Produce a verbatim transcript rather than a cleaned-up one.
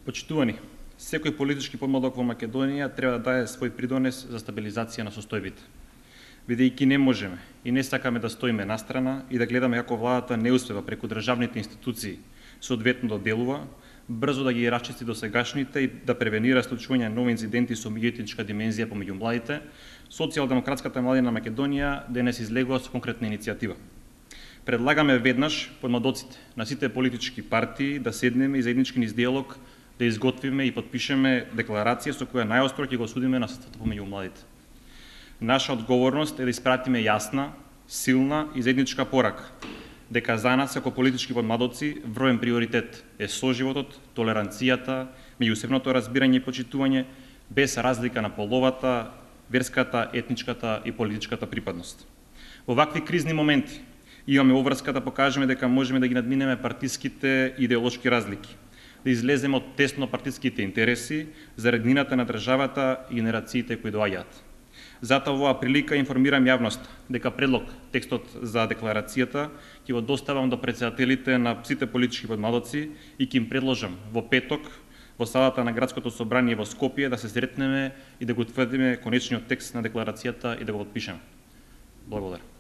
Почитувани, секој политички подмладок во Македонија треба да даде свој придонес за стабилизација на состојбите. Бидејќи не можеме и не сакаме да стоиме настрана и да гледаме како владата не успева преку државните институции соодветно да делува, брзо да ги расчисти досегашните и да превенира случување нови инциденти со меѓуетничка димензија помеѓу младите, Социјалдемократската младина на Македонија денес излегува со конкретна иницијатива. Предлагаме веднаш подмладоците на сите политички партии да седнеме и заеднички низ диалог да изготвиме и подпишеме декларација со која најостро ќе го осудиме насилството помеѓу младите. Наша одговорност е да испратиме јасна, силна и заедничка порака дека за нас како политички подмладоци врвен приоритет е соживотот, толеранцијата, меѓусебното разбирање и почитување без разлика на половата, верската, етничката и политичката припадност. Во вакви кризни моменти имаме обврска да покажеме дека можеме да ги надминеме партиските идеолошки разлики, да излеземе од тесно партиските интереси за реднината на државата и генерациите кои доаѓаат. Затоа оваа прилика информирам јавноста дека предлог текстот за декларацијата ќе го доставам до претседателите на сите политички подмладоци и ќе им предложам во петок во салата на Градското собрание во Скопје да се сретнеме и да го утврдиме конечниот текст на декларацијата и да го подпишеме. Благодарам.